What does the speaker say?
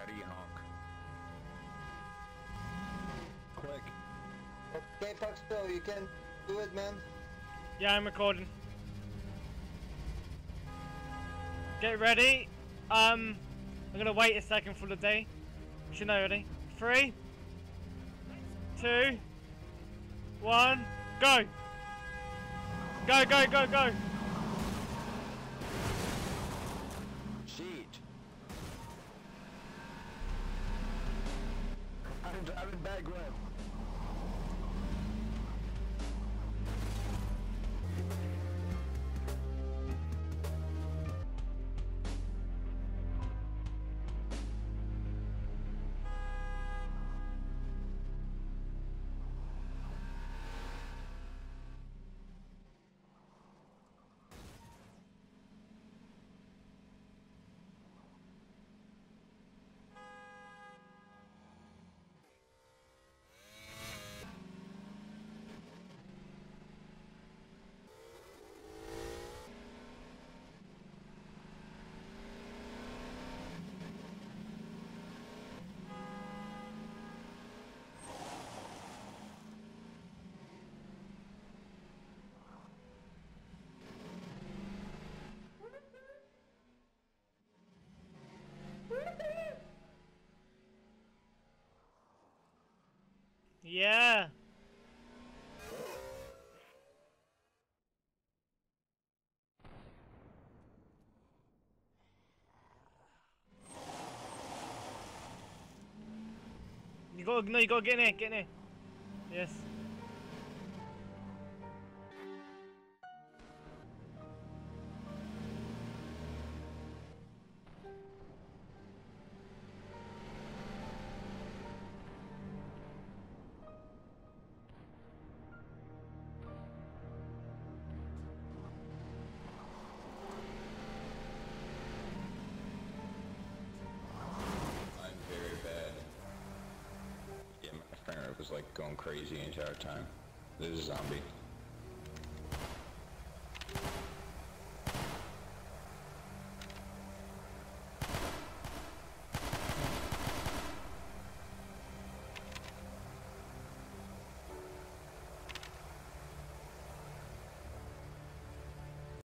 Ready, honk. Quick. Okay, Foxtail, you can do it, man. Yeah, I'm recording. Get ready. I'm gonna wait a second for the day. Should know ready. 3, 2, 1, go! Go, go, go, go! Shit. I'm driving back left. Yeah! You gotta get in here, Yes. I'm very bad. Yeah, my frame rate was like going crazy the entire time. There's a zombie.